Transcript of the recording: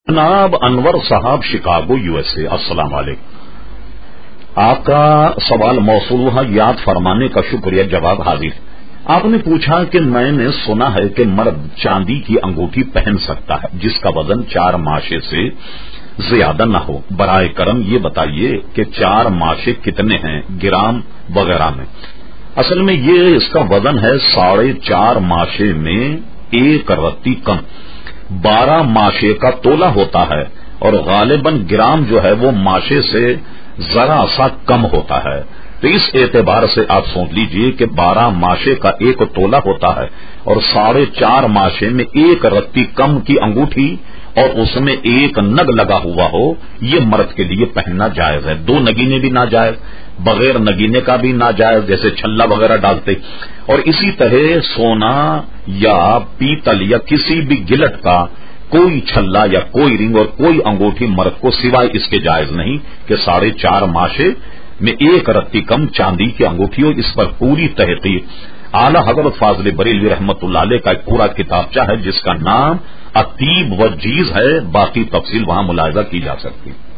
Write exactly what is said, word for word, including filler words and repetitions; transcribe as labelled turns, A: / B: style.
A: جناب انور صاحب Chicago U S A, السلام علیکم۔ آپ کا سوال موصول ہوا، یاد فرمانے کا شکریہ، جواب حاضر۔ آپ نے پوچھا کہ میں نے سنا ہے کہ مرد چاندی کی انگوٹھی پہن سکتا ہے جس کا وزن چار ماشے سے زیادہ نہ ہو۔ برائے کرم یہ بتائیے کہ چار ماشے کتنے ہیں گرام وغیرہ میں؟ اصل میں یہ اس کا وزن ہے ساڑھے چار ماشے میں ایک رتی کم، بارہ ماشے کا تولہ ہوتا ہے، اور غالباً گرام جو ہے وہ ماشے سے ذرا سا کم ہوتا ہے۔ تو اس اعتبار سے آپ سوچ لیجئے کہ بارہ ماشے کا ایک تولہ ہوتا ہے اور ساڑھے چار ماشے میں ایک رتی کم کی انگوٹھی اور اس میں ایک نگ لگا ہوا ہو، یہ مرد کے لیے پہننا جائز ہے۔ دو نگینے بھی ناجائز، بغیر نگینے کا بھی ناجائز، جیسے چھلا وغیرہ ڈالتے، اور اسی طرح سونا یا پیتل یا کسی بھی گلٹ کا کوئی چھلا یا کوئی رنگ اور کوئی انگوٹھی مرد کو سوائے اس کے جائز نہیں کہ ساڑھے چار ماشے میں ایک رتی کم چاندی کی انگوٹھی ہو۔ اس پر پوری تحقیق اعلی حضرت فاضل بریلوی رحمت اللہ علیہ کا ایک پورا کتابچہ ہے جس کا نام اطیب و جیز ہے، باقی تفصیل وہاں ملاحظہ کی جا سکتی ہے۔